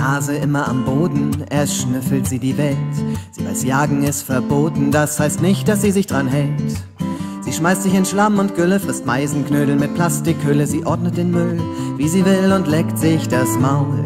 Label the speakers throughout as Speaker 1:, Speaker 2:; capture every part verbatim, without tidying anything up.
Speaker 1: Nase immer am Boden, erst schnüffelt sie die Welt. Sie weiß, Jagen ist verboten, das heißt nicht, dass sie sich dran hält. Sie schmeißt sich in Schlamm und Gülle, frisst Meisenknödel mit Plastikhülle. Sie ordnet den Müll, wie sie will und leckt sich das Maul.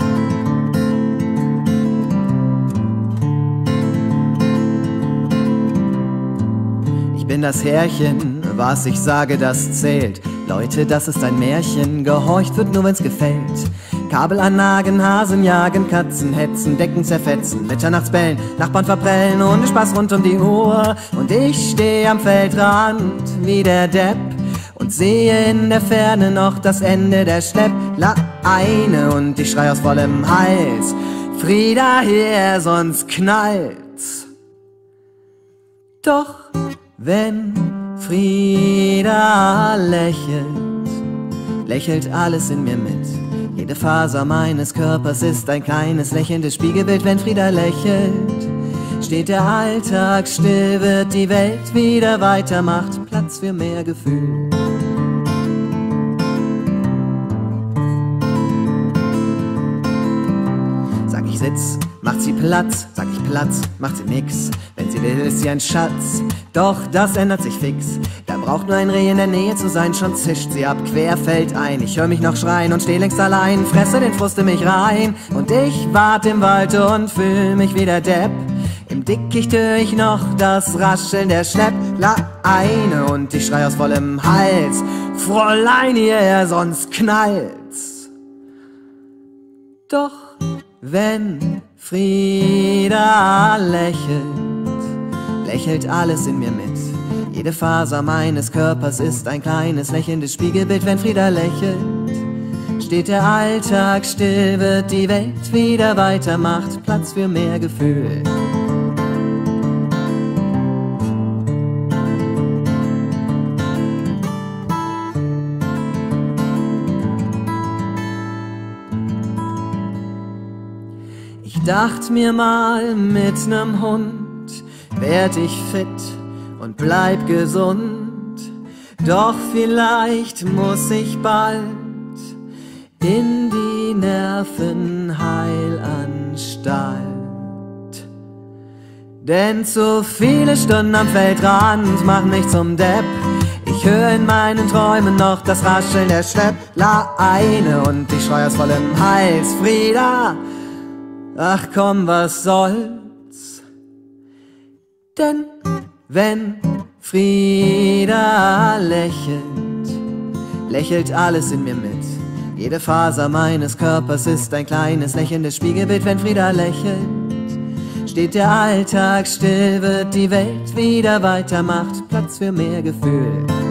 Speaker 1: Ich bin das Härchen, was ich sage, das zählt. Leute, das ist ein Märchen, gehorcht wird nur, wenn's gefällt. Kabel annagen, Hasen jagen, Katzen hetzen, Decken zerfetzen, Mitternachtsbellen, Nachbarn verprellen, ohne Spaß rund um die Uhr. Und ich stehe am Feldrand wie der Depp und sehe in der Ferne noch das Ende der Schleppleine. Und ich schrei aus vollem Hals: Frieda her, sonst knallt's. Doch wenn Frieda lächelt, lächelt alles in mir mit. Jede Faser meines Körpers ist ein kleines lächelndes Spiegelbild. Wenn Frieda lächelt, steht der Alltag still, wird die Welt wieder weiter, macht Platz für mehr Gefühl. Sag ich sitz, macht sie Platz, sag ich Platz, macht sie nix. Wenn sie will, ist sie ein Schatz, doch das ändert sich fix. Da braucht nur ein Reh in der Nähe zu sein, schon zischt sie ab, quer fällt ein. Ich hör mich noch schreien und steh längst allein, fresse den Frust in mich rein. Und ich wart im Wald und fühl mich wie der Depp. Im Dickicht hör ich noch das Rascheln der Schleppleine. Und ich schrei aus vollem Hals: Fräulein hierher, sonst knallt's. Doch wenn Frieda lächelt, lächelt alles in mir mit. Jede Faser meines Körpers ist ein kleines lächelndes Spiegelbild. Wenn Frieda lächelt, steht der Alltag still, wird die Welt wieder weiter, macht Platz für mehr Gefühl. Ich dacht mir mal, mit nem Hund werd ich fit und bleib gesund. Doch vielleicht muss ich bald in die Nervenheilanstalt. Denn zu viele Stunden am Feldrand machen mich zum Depp. Ich höre in meinen Träumen noch das Rascheln der Schleppleine. Und ich schrei aus vollem Hals: Frieda, ach komm, was soll's? Denn wenn Frieda lächelt, lächelt alles in mir mit. Jede Faser meines Körpers ist ein kleines lächelndes Spiegelbild. Wenn Frieda lächelt, steht der Alltag still, wird die Welt wieder weiter, macht Platz für mehr Gefühl.